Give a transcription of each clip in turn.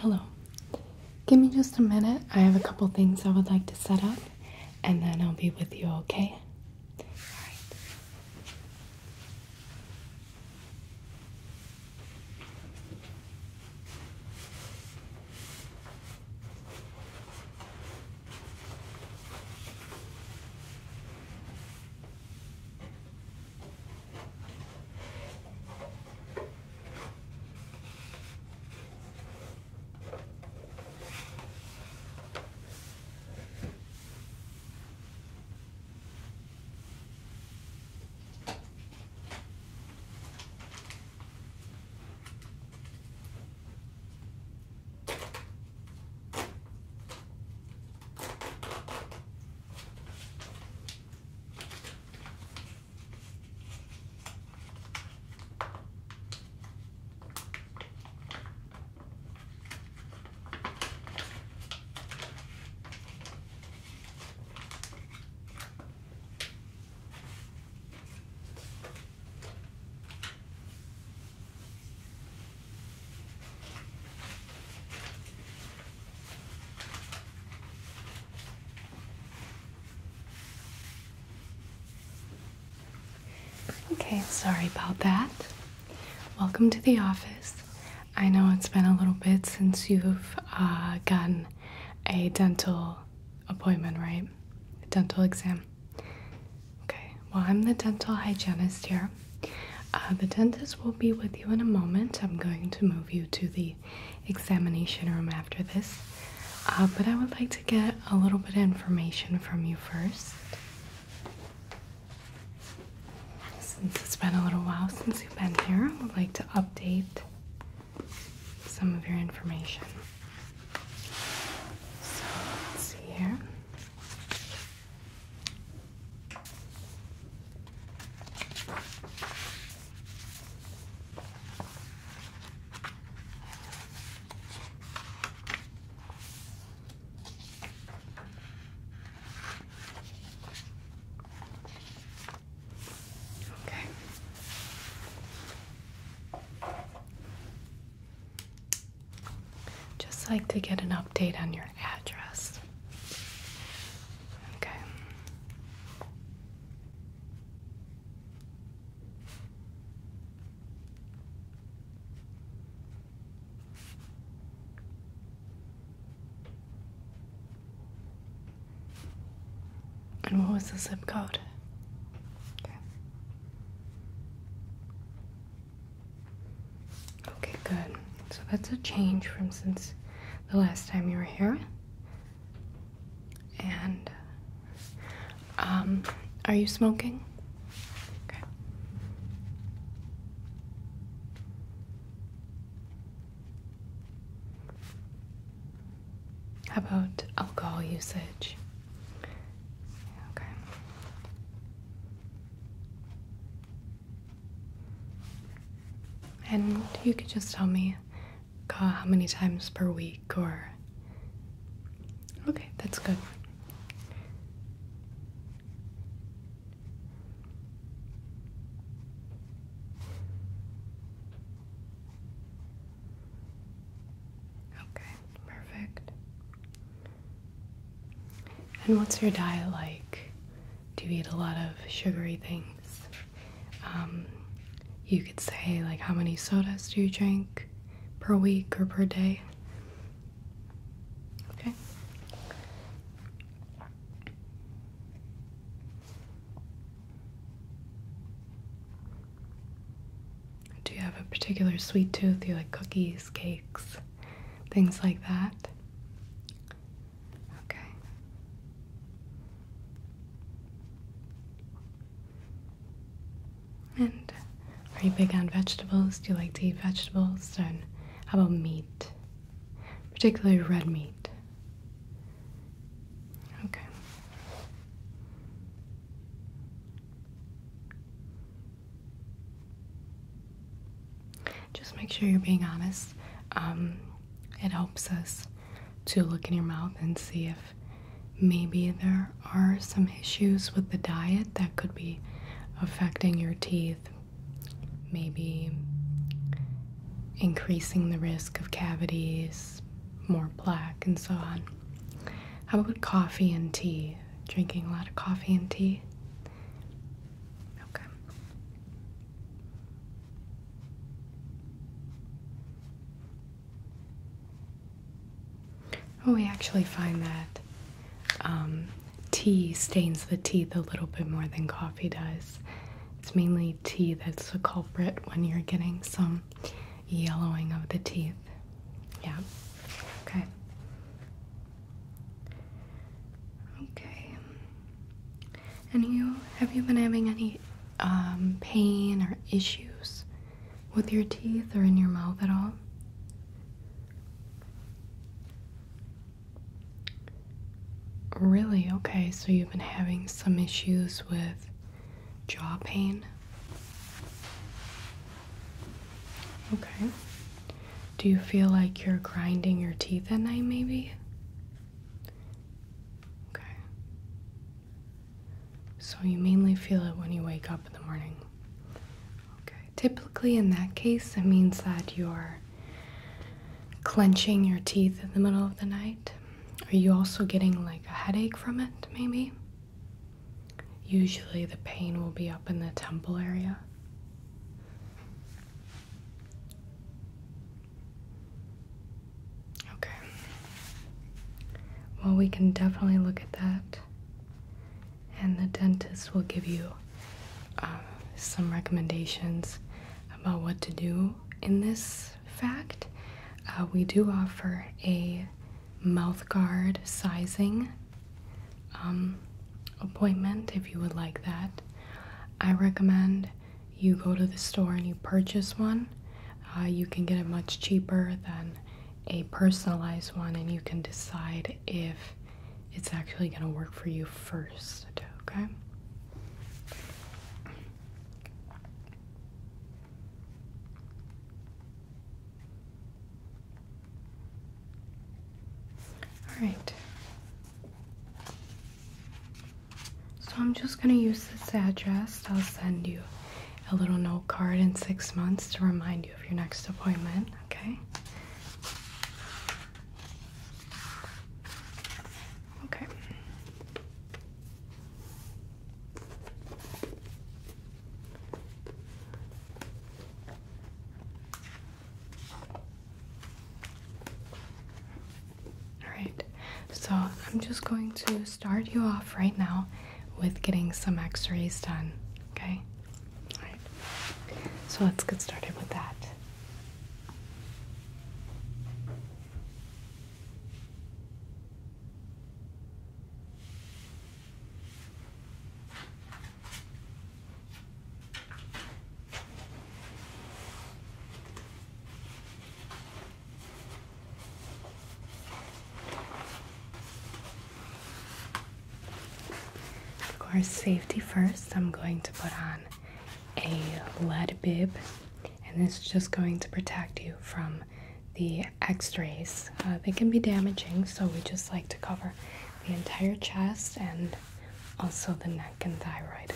Hello. Give me just a minute. I have a couple things I would like to set up, and then I'll be with you, okay? Alright. Okay, sorry about that. Welcome to the office. I know it's been a little bit since you've gotten a dental appointment, right? A dental exam. Okay, well, I'm the dental hygienist here. The dentist will be with you in a moment. I'm going to move you to the examination room after this. But I would like to get a little bit of information from you first. Since it's been a little while since you've been here, I would like to update some of your information. So let's see here. Just like to get an update on your address. Okay. And what was the zip code? Okay. Okay, good. So that's a change from since the last time you were here. And are you smoking? Okay. How about alcohol usage? Okay. And you could just tell me how many times per week, or... Okay, that's good. Okay, perfect. And what's your diet like? Do you eat a lot of sugary things? You could say, like, how many sodas do you drink per week or per day? Okay. Do you have a particular sweet tooth? Do you like cookies, cakes, things like that? Okay. And are you big on vegetables? Do you like to eat vegetables? And how about meat? Particularly red meat. Okay. Just make sure you're being honest. It helps us to look in your mouth and see if maybe there are some issues with the diet that could be affecting your teeth. Maybe increasing the risk of cavities, more plaque and so on. How about coffee and tea? Drinking a lot of coffee and tea? Okay. Oh, we actually find that tea stains the teeth a little bit more than coffee does. It's mainly tea that's the culprit when you're getting some yellowing of the teeth. Yeah. Okay. Okay. And have you been having any pain or issues with your teeth or in your mouth at all? Really? Okay, so you've been having some issues with jaw pain? Okay. Do you feel like you're grinding your teeth at night, maybe? Okay. So you mainly feel it when you wake up in the morning. Okay. Typically, in that case, it means that you're clenching your teeth in the middle of the night. Are you also getting like a headache from it, maybe? Usually the pain will be up in the temple area. Okay. Well, we can definitely look at that. And the dentist will give you some recommendations about what to do in this fact. We do offer a mouth guard sizing appointment if you would like that. I recommend you go to the store and you purchase one. You can get it much cheaper than a personalized one, and you can decide if it's actually going to work for you first, okay? Alright. So I'm just going to use this address. I'll send you a little note card in 6 months to remind you of your next appointment, okay? Okay. Alright, so I'm just going to start you off right now with getting some x-rays done, okay? Alright, so let's get started with that. Of course, safety first. I'm going to put on a lead bib, and this is just going to protect you from the x-rays. They can be damaging, so we just like to cover the entire chest and also the neck and thyroid.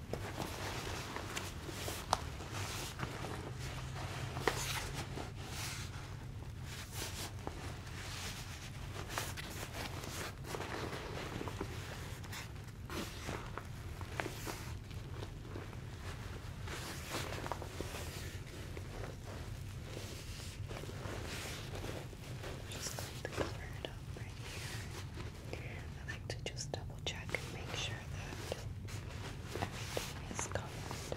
Just going to cover it up right here. I like to just double check and make sure that everything is covered.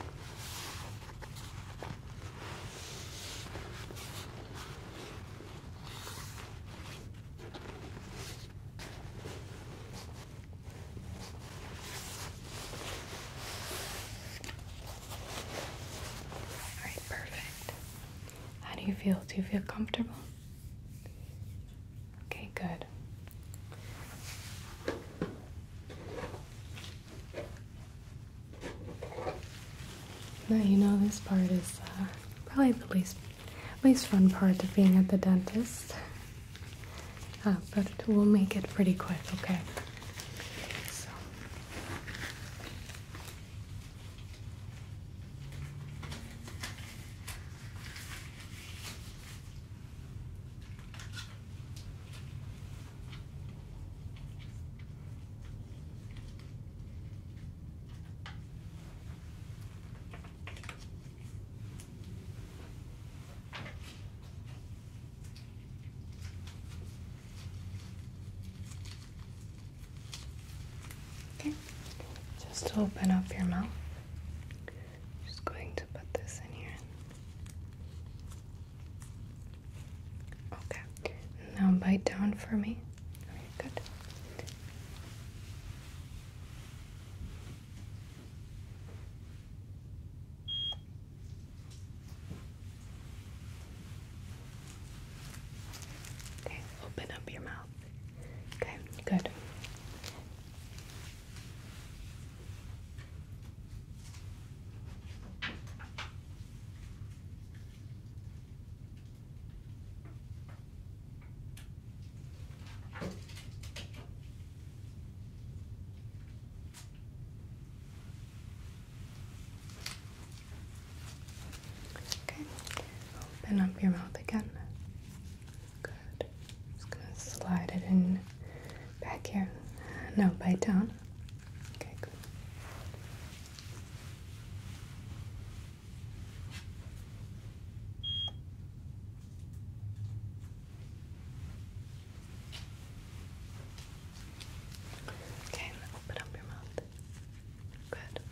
Alright, perfect. How do you feel? Do you feel comfortable? Okay, good. Now you know this part is probably the least fun part of being at the dentist. But we'll make it pretty quick, okay? So. just to open up your mouth. Just going to put this in here. Okay. Now bite down for me. Okay, good. Okay, open up your mouth. Okay, good. Okay, open up your mouth again. Good. Just gonna slide it in back here. Now bite down. Okay, good. Okay, open up your mouth. Good.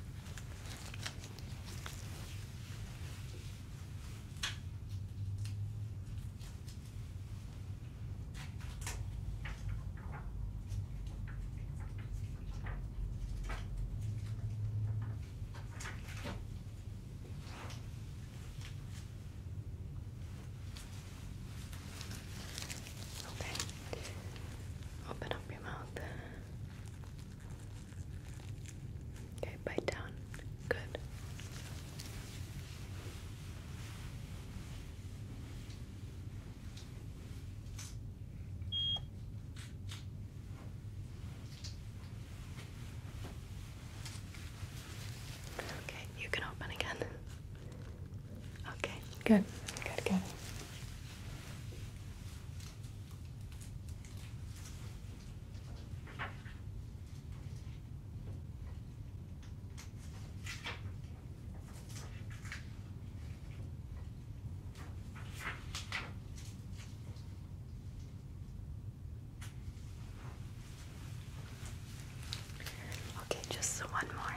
Okay. Open up your mouth. Okay, bite down. Good. Okay, you can open again. Okay, good. Good, good. Okay, just one more.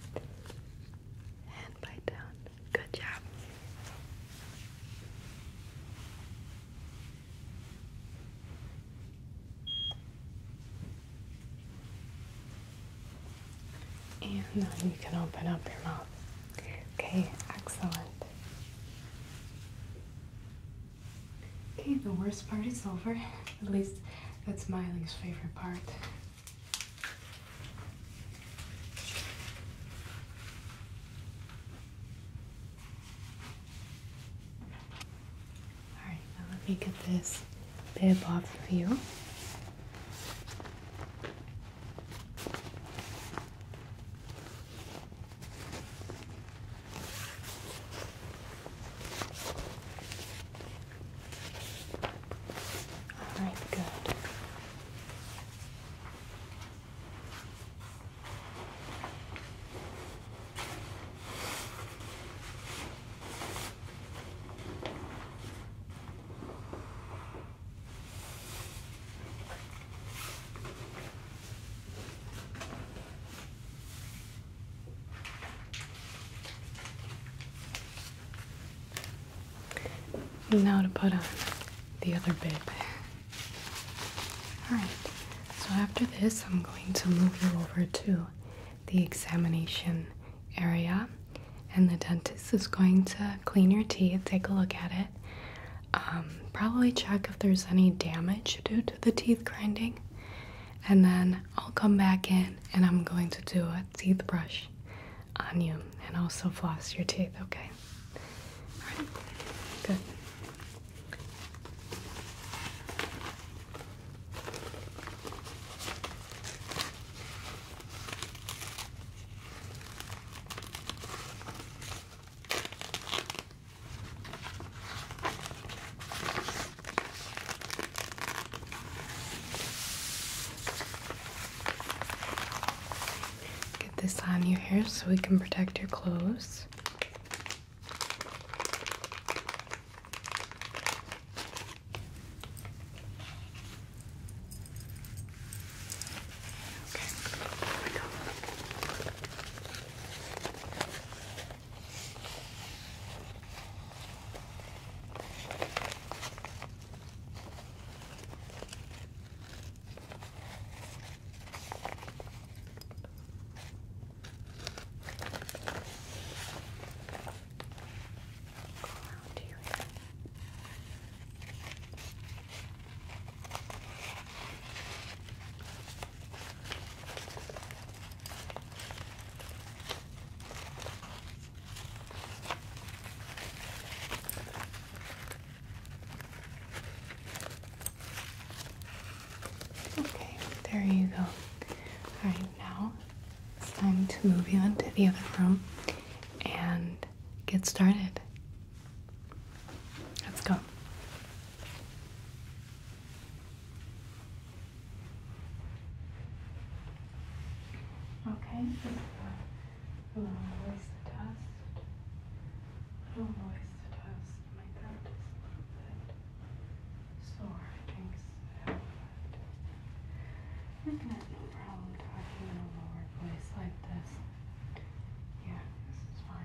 And bite down. Good job. And now you can open up your mouth. Okay, excellent. Okay, the worst part is over. At least that's Miley's favorite part. Alright, now let me get this bib off of you. Alright, good. Now to put on the other bib. Alright, so after this, I'm going to move you over to the examination area, and the dentist is going to clean your teeth, take a look at it, probably check if there's any damage due to the teeth grinding, and then I'll come back in and I'm going to do a teeth brush on you and also floss your teeth, okay? Alright, good. Get this on you here so we can protect your clothes. Okay, here we go. to move you into the other room and get started. Let's go. Okay, a little voice test. Little voice test. My throat is a little bit sore, I think so. I can have no problem talking in a lower voice like this. Yeah, this is fine.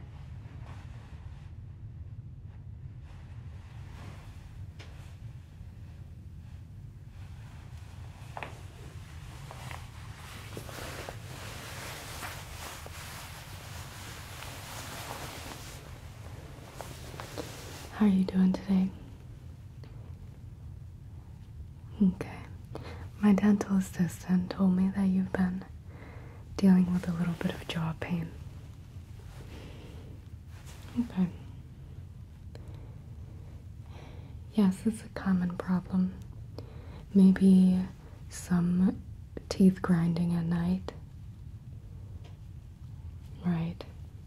How are you doing today? Okay. My dental assistant told me that you've been dealing with a little bit of jaw pain. Okay. Yes, it's a common problem. Maybe some teeth grinding at night. Right.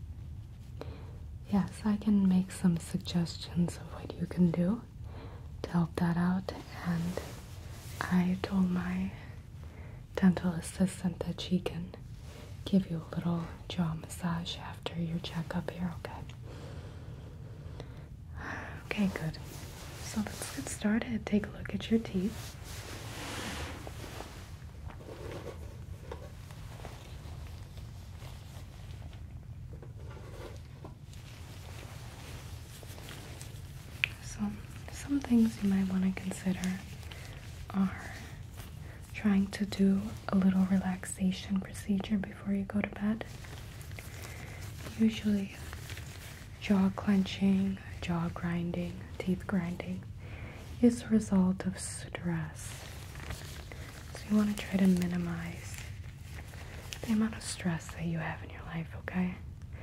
Yes, I can make some suggestions of what you can do to help that out, and I told my dental assistant that she can give you a little jaw massage after your checkup here, okay? Okay, good. So let's get started. Take a look at your teeth. So some things you might want to consider are trying to do a little relaxation procedure before you go to bed. Usually jaw clenching, jaw grinding, teeth grinding is a result of stress. So you want to try to minimize the amount of stress that you have in your life, okay?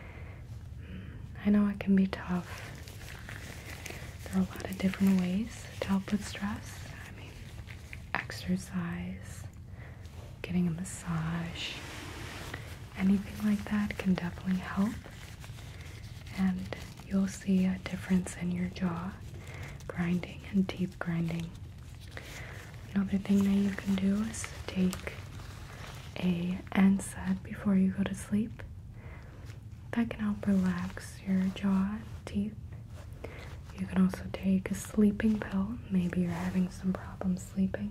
I know it can be tough. There are a lot of different ways to help with stress. I mean, exercise, getting a massage, anything like that can definitely help. And you'll see a difference in your jaw grinding and teeth grinding. Another thing that you can do is take a NSAID before you go to sleep. That can help relax your jaw and teeth. You can also take a sleeping pill. Maybe you're having some problems sleeping.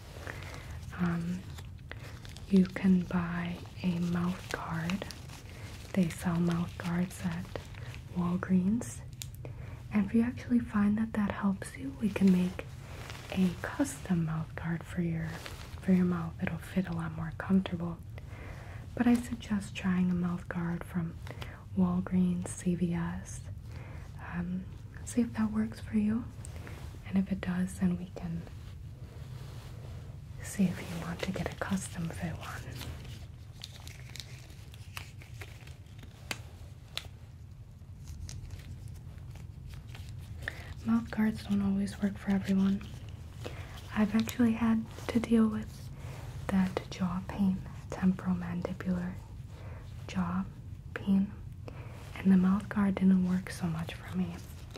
You can buy a mouth guard. They sell mouth guards at Walgreens. And if you actually find that that helps you, we can make a custom mouth guard for your mouth. It'll fit a lot more comfortable. But I suggest trying a mouth guard from Walgreens, CVS. See if that works for you. And if it does, then we can see if you want to get a custom fit one. Mouth guards don't always work for everyone. I've actually had to deal with that jaw pain, temporomandibular jaw pain, and the mouth guard didn't work so much for me.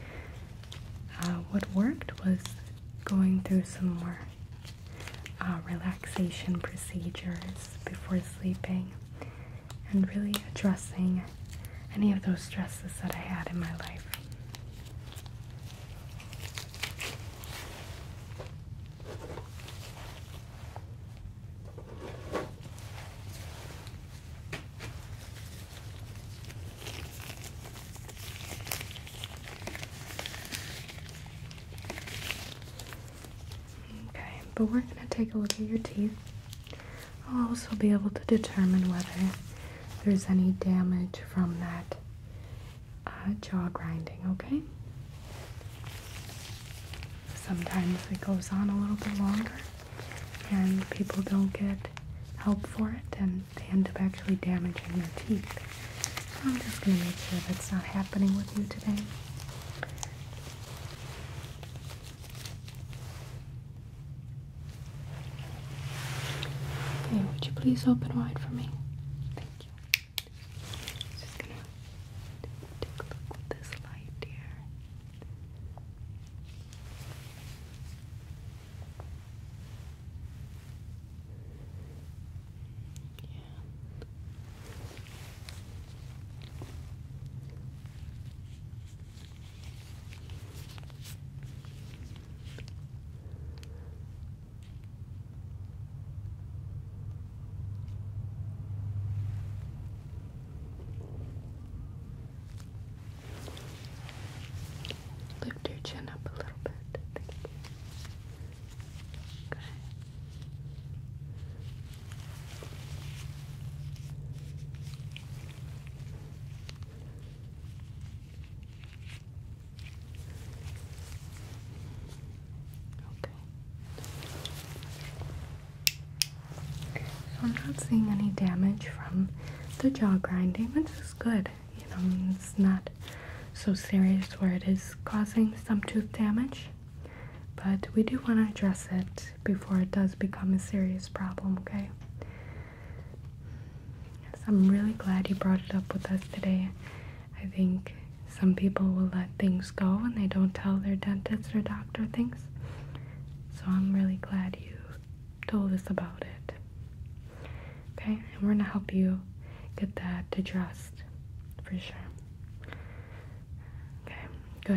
What worked was going through some more relaxation procedures before sleeping and really addressing any of those stresses that I had in my life. But we're going to take a look at your teeth. I'll also be able to determine whether there's any damage from that jaw grinding, okay? Sometimes it goes on a little bit longer and people don't get help for it and they end up actually damaging their teeth. So I'm just going to make sure that's not happening with you today. Okay, would you please open wide for me? Thank you. not seeing any damage from the jaw grinding, which is good. You know, it's not so serious where it is causing some tooth damage, but we do want to address it before it does become a serious problem, okay? Yes, I'm really glad you brought it up with us today. I think some people will let things go and they don't tell their dentist or doctor things. So I'm really glad you told us about it. Okay, and we're gonna help you get that addressed for sure. Okay, good.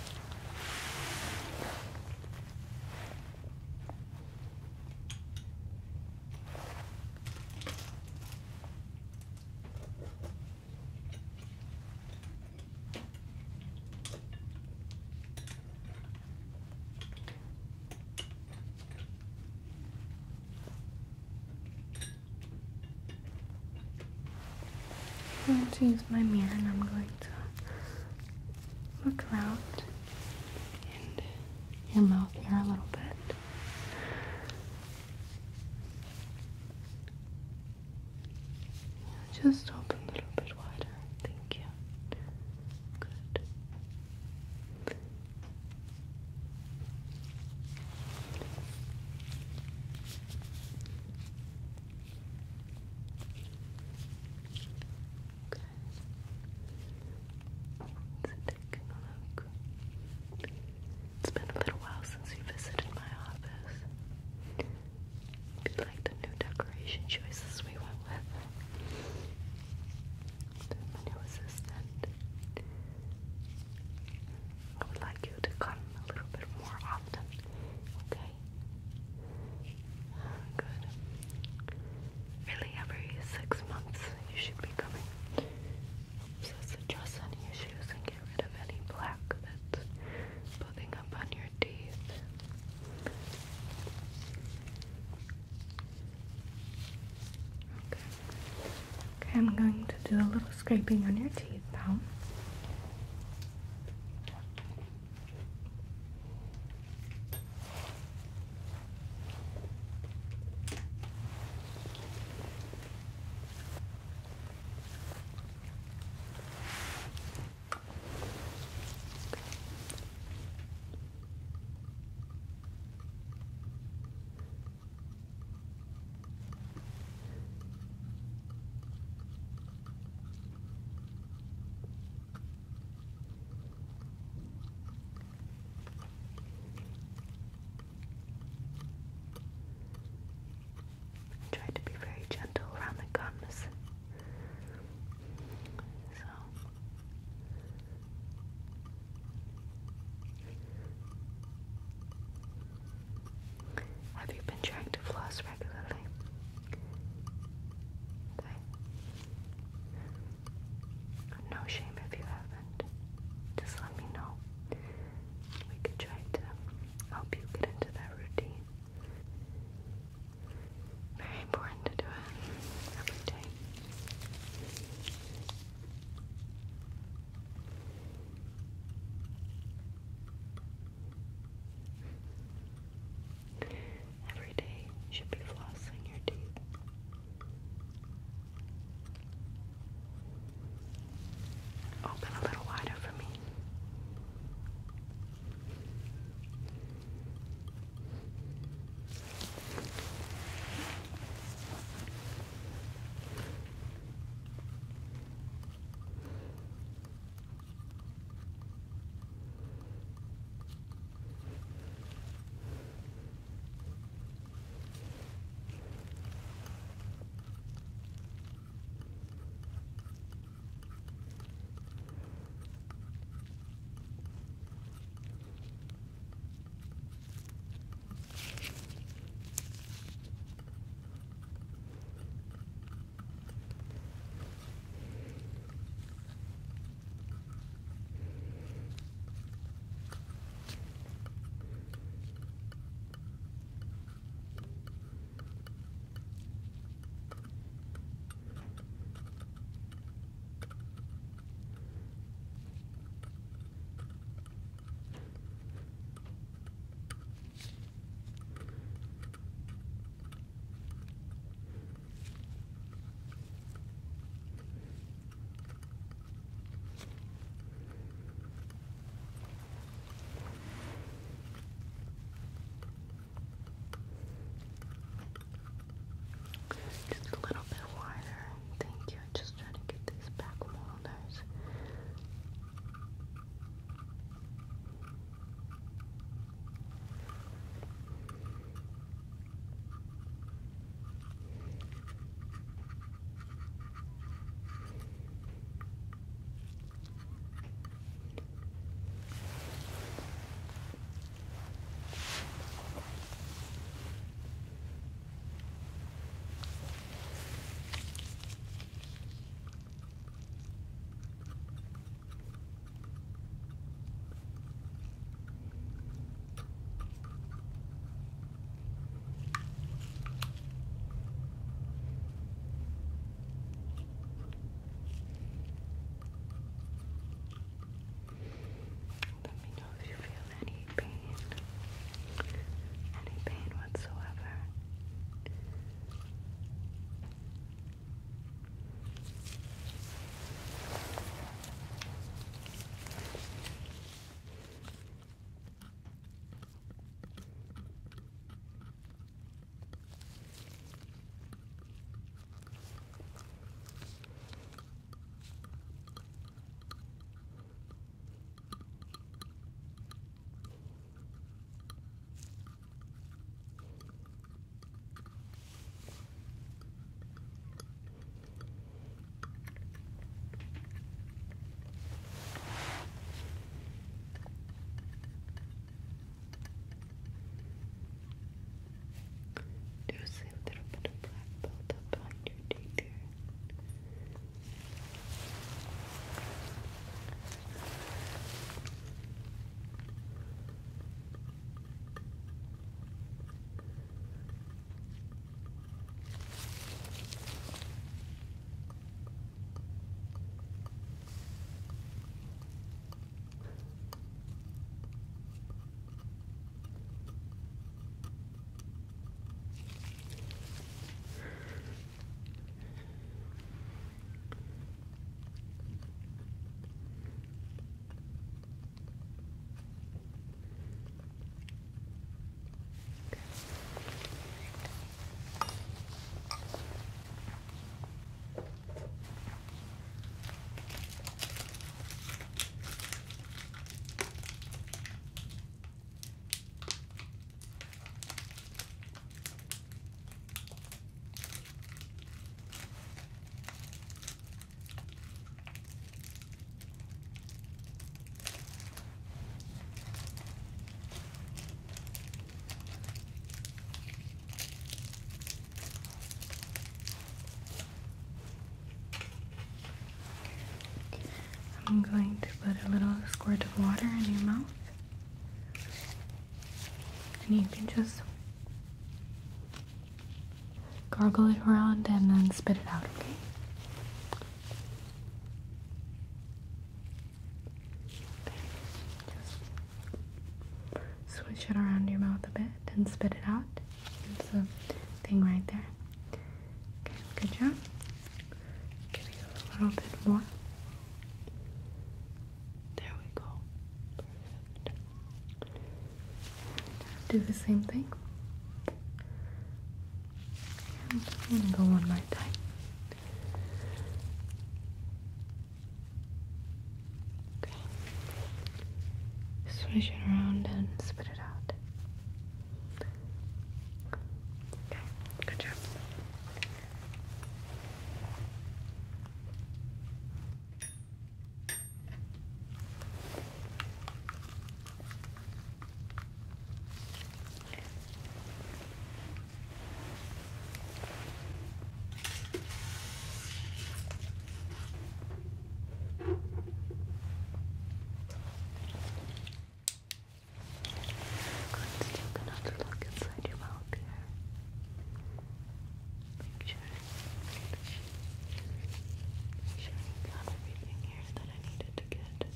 I'm going to use my mirror and I'm going to look around in your mouth here a little bit. Just open a little bit wider. Thank you. Good. Okay. Let's take a look. It's been a little while since you visited my office. Do you like the new decoration choices we went with? My new assistant. I would like you to come a little bit more often, okay? Good. Really, every 6 months you should be coming. So let's address any issues and get rid of any plaque that's building up on your teeth. Okay. Okay, I'm going to do a little scraping on your teeth now. I'm going to put a little squirt of water in your mouth. And you can just gargle it around and then spit it out, okay? Just swish it around your mouth a bit and spit it out. It's a thing right there. Okay, good job. Give you a little bit more. There we go. Perfect. Do the same thing. And I'm gonna go one more time. Okay. Swish it around and spit it out. Okay, good job. Let's take another look inside your mouth here. Make sure you got everything here that I needed to get.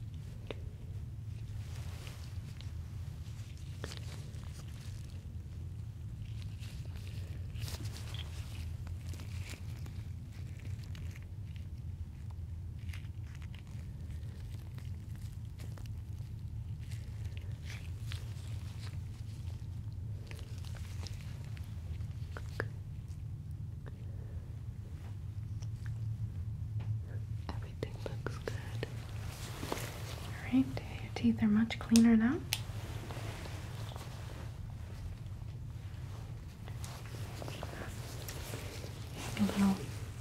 Everything looks good. Alright, your teeth are much cleaner now. A little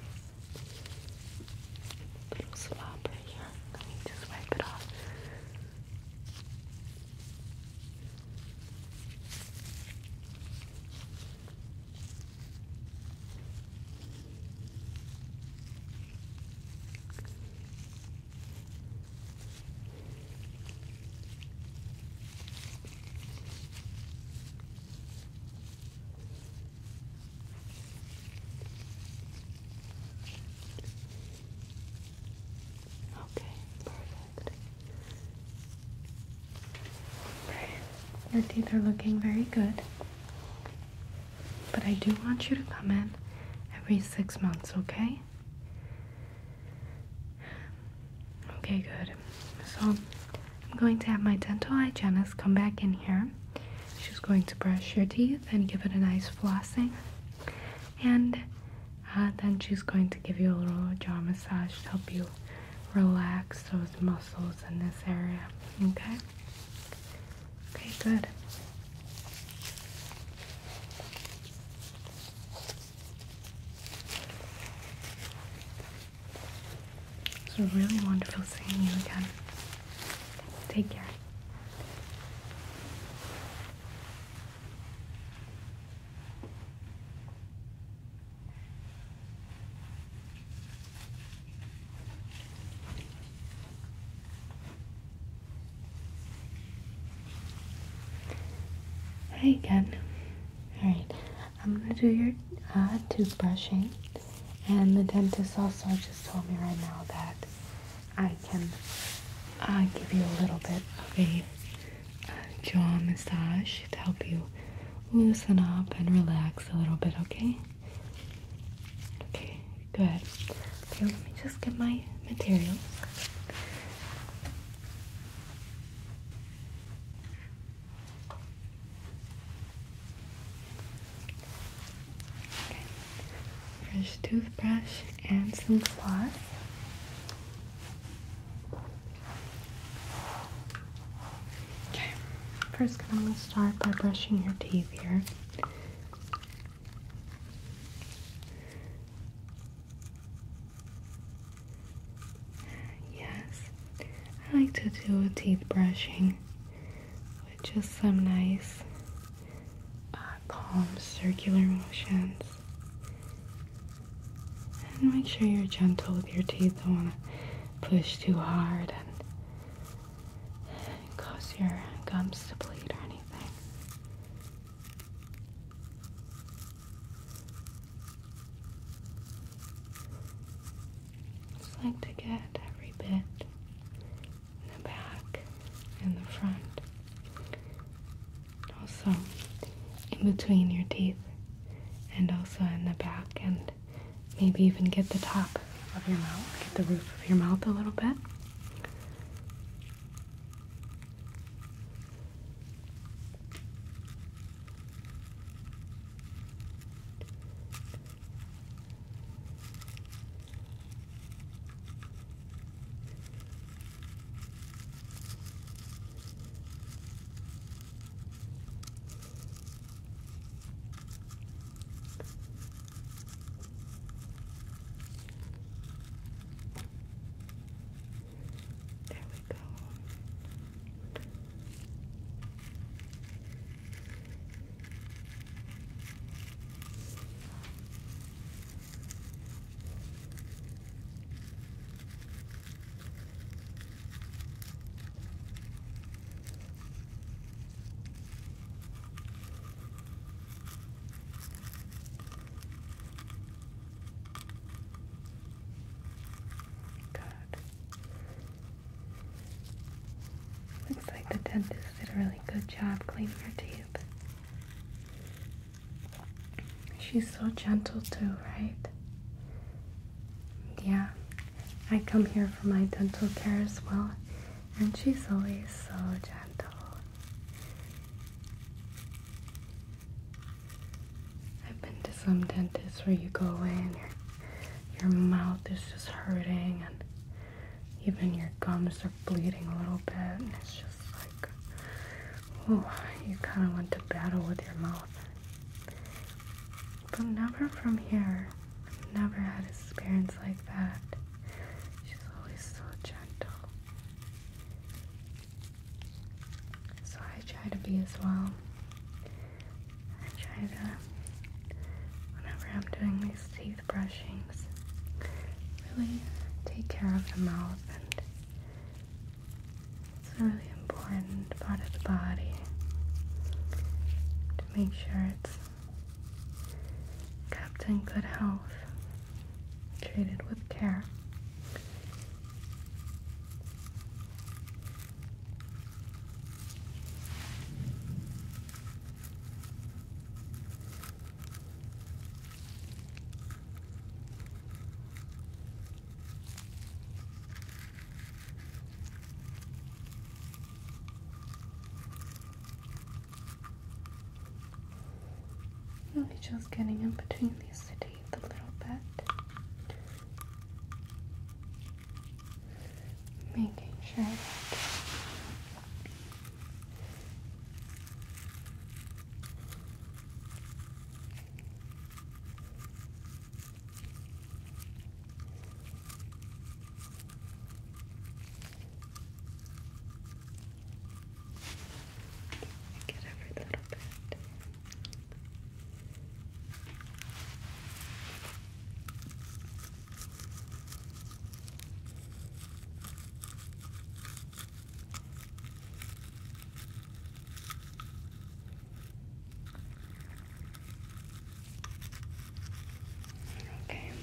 slop right here. Let me just wipe it off. Okay, perfect. Your teeth are looking very good. But I do want you to come in every 6 months, okay? Okay, good. So I'm going to have my dental hygienist come back in here. She's going to brush your teeth and give it a nice flossing. And then she's going to give you a little jaw massage to help you relax those muscles in this area. Okay? Okay, good. It's really wonderful seeing you again. Take care. Hi again. Alright, I'm gonna do your toothbrushing, and the dentist also just told me right now that I can give you a little bit of a jaw massage to help you loosen up and relax a little bit, okay? Okay, good. Okay, let me just get my materials. Fresh toothbrush and some floss. Okay, first I'm going to start by brushing your teeth here. Yes, I like to do a teeth brushing with just some nice calm circular motions. And make sure you're gentle with your teeth. Don't want to push too hard and cause your gums to bleed or anything. Just like to get every bit in the back and the front. Also in between your teeth and also in the back, and maybe even get the top of your mouth, get the roof of your mouth a little bit. There we go. Good. Looks like the dentist did a really good job cleaning your teeth. She's so gentle too, right? Yeah, I come here for my dental care as well, and she's always so gentle. I've been to some dentists where you go away and your mouth is just hurting, and even your gums are bleeding a little bit, and it's just like, oh, you kind of went to battle with your mouth. But never from here. I've never had an experience like that. She's always so gentle. So I try to be as well. I try to, whenever I'm doing these teeth brushings, really take care of the mouth, and it's a really important part of the body to make sure it's kept in good health, treated with care. Really just getting in between these teeth a little bit. Making sure that get every little bit. Okay.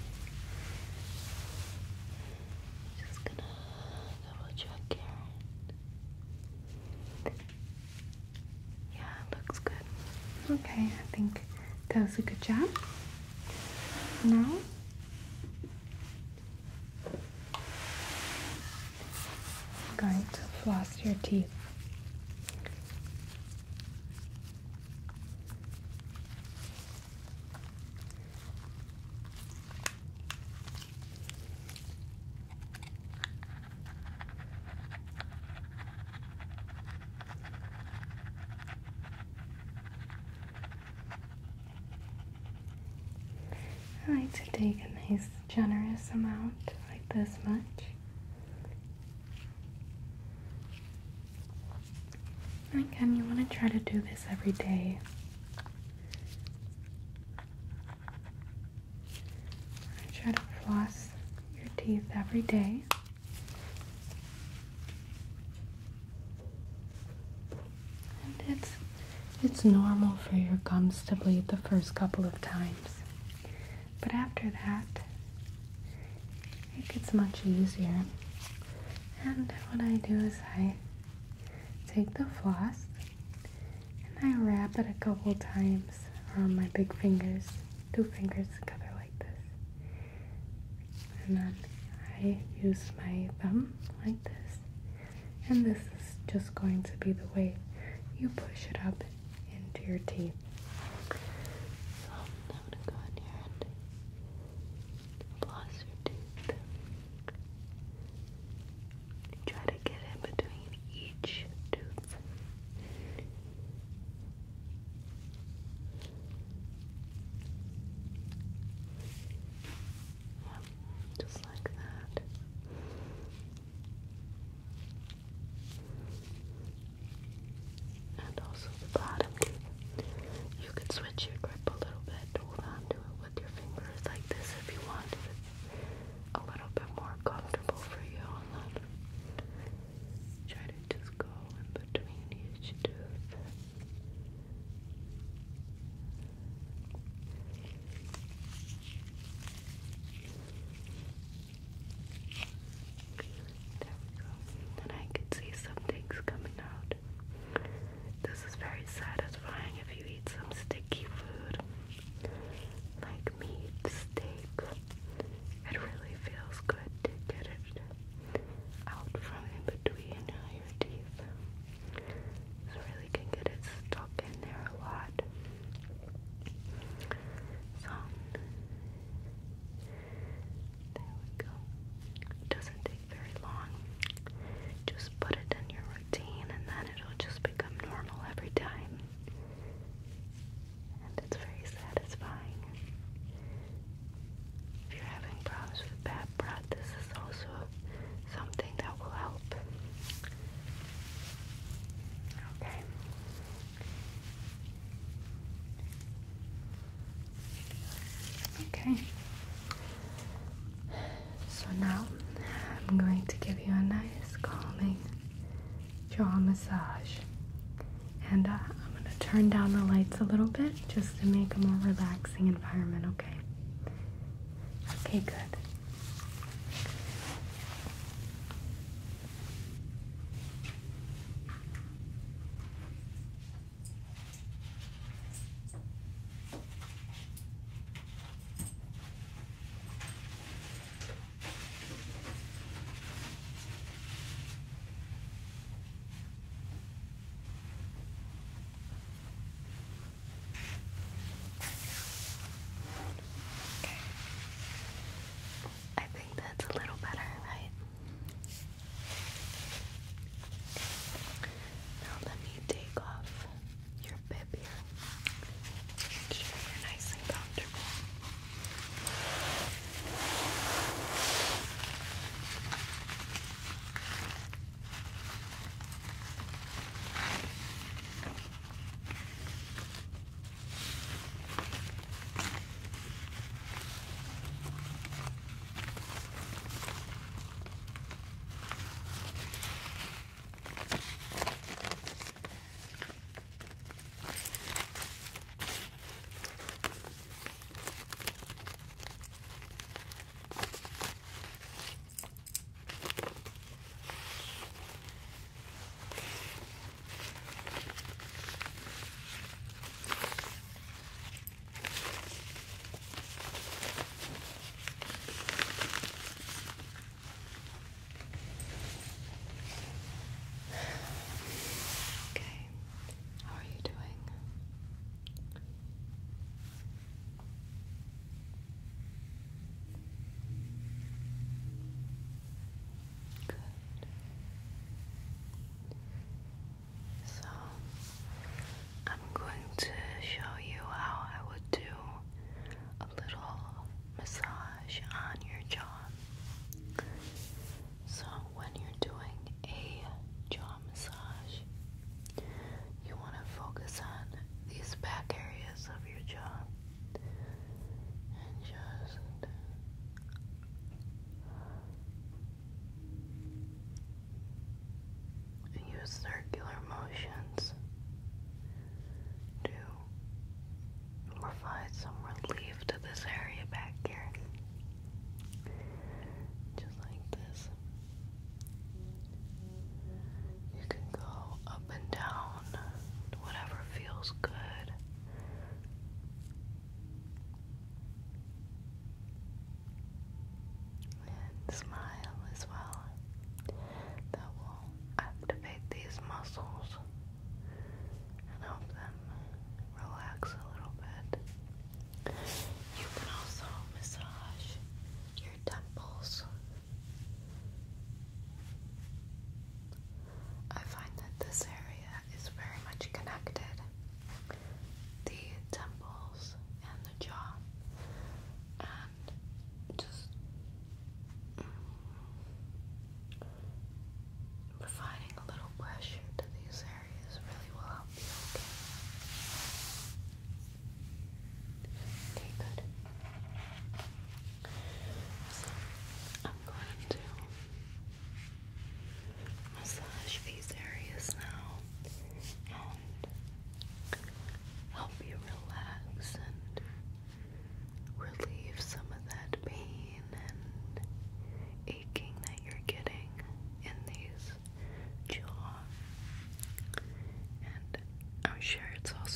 Just gonna double check here. Yeah, it looks good. Okay, I think that was a good job. Now, I'm going to floss your teeth. I like to take a nice generous amount, like this much. And again, you want to try to do this every day. Try to floss your teeth every day. it's normal for your gums to bleed the first couple of times. But after that, it gets much easier. And what I do is I take the floss and I wrap it a couple times around my big fingers, 2 fingers together like this. And then I use my thumb like this. And this is just going to be the way you push it up into your teeth. So I'm going to go in here and floss your teeth. Try to get in between each tooth. Yeah, just like that. And also the bottom tooth. You could switch your grip a little bit, hold on to it with your fingers like this if you want it a little bit more comfortable for you. And then try to just go in between each tooth. There we go. And I can see some things coming out. This is very satisfying if you eat some sticky food, like meat, steak. It really feels good to get it out from in between your teeth. It really can get it stuck in there a lot. So, there we go. It doesn't take very long. Just put it in your routine and then it'll just become normal every time. And it's very satisfying. If you're having problems with bad breath, this is also something that will help. Okay. Okay. So now I'm going to give you a nice calming jaw massage. And I'm going to turn down the lights a little bit just to make a more relaxing environment, okay? Okay, good.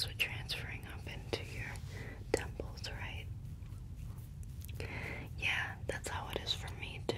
also transferring up into your temples, right? Yeah, that's how it is for me too.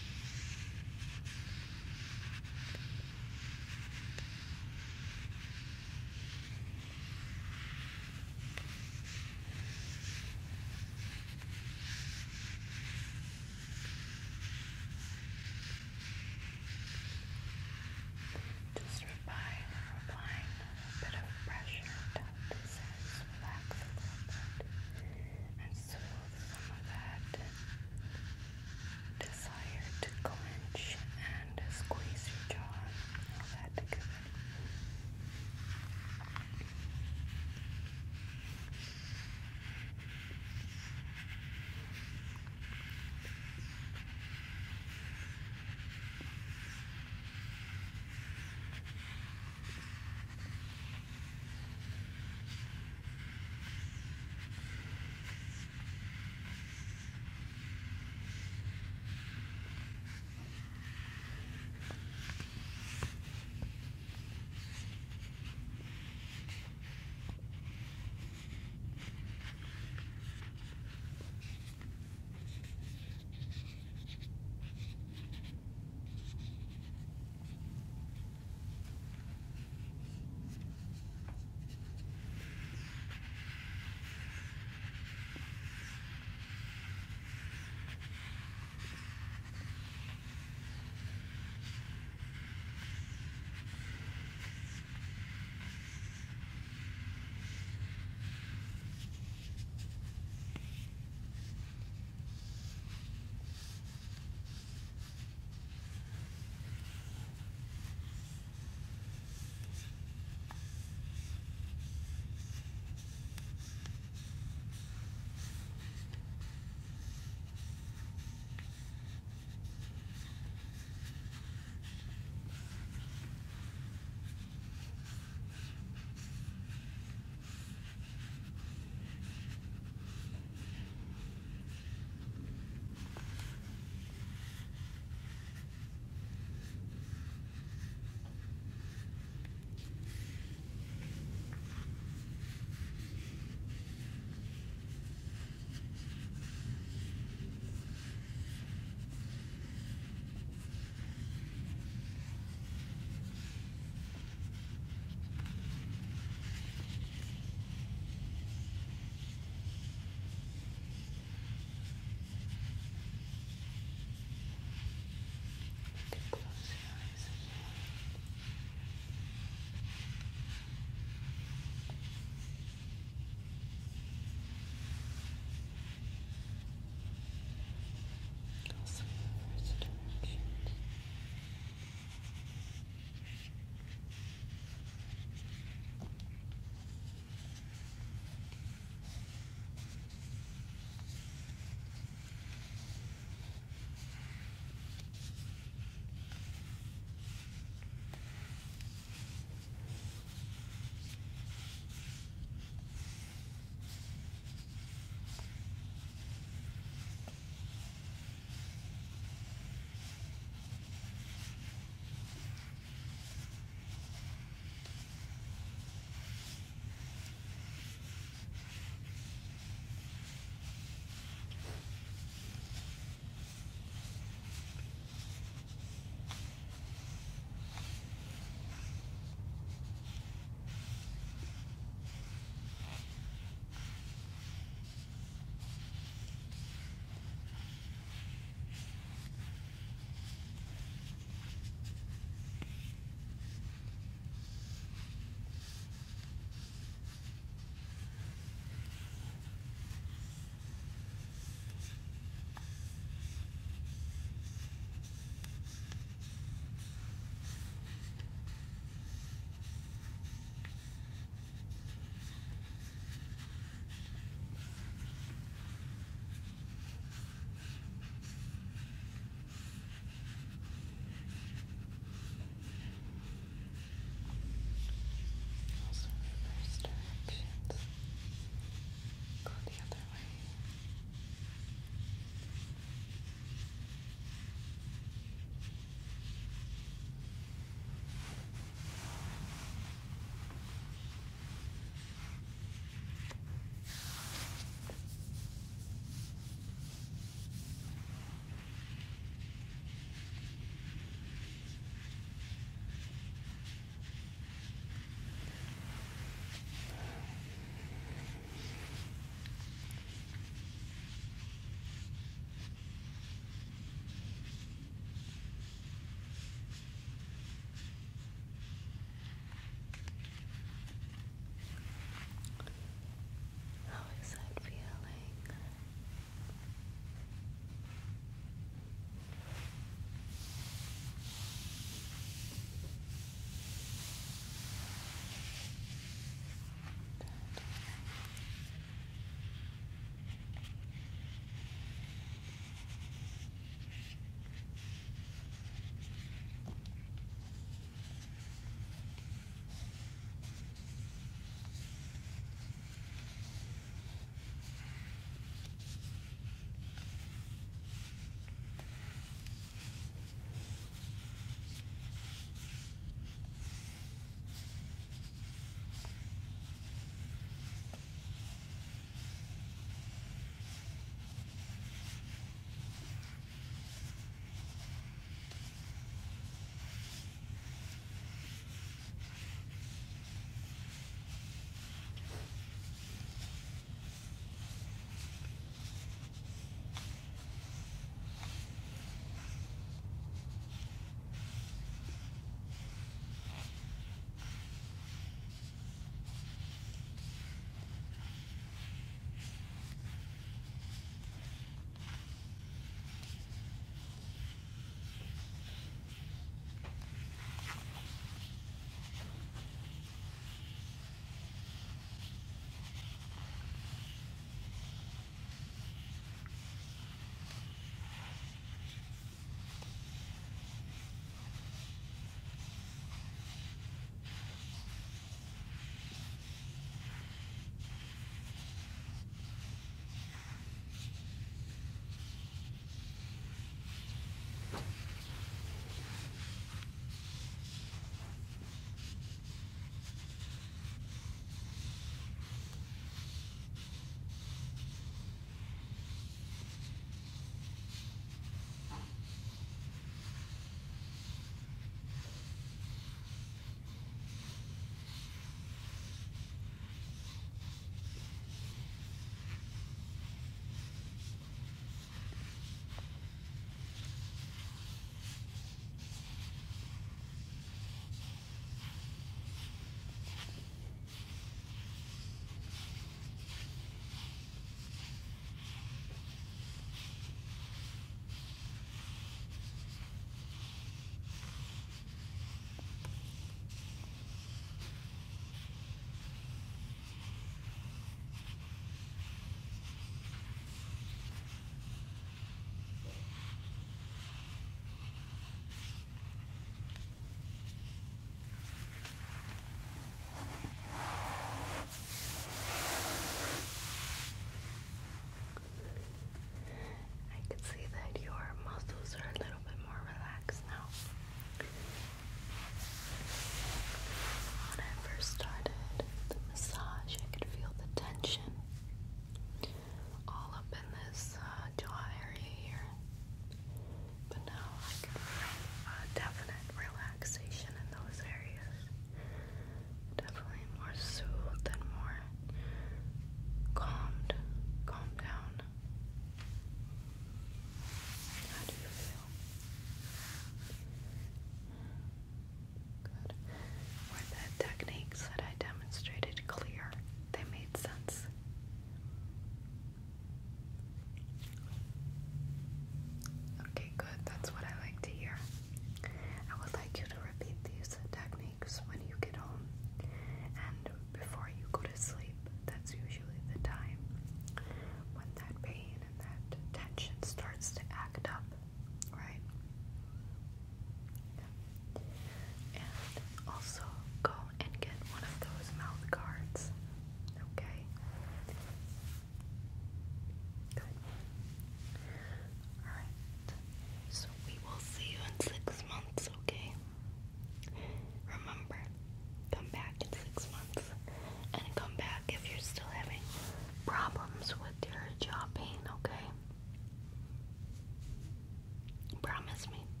Promise me.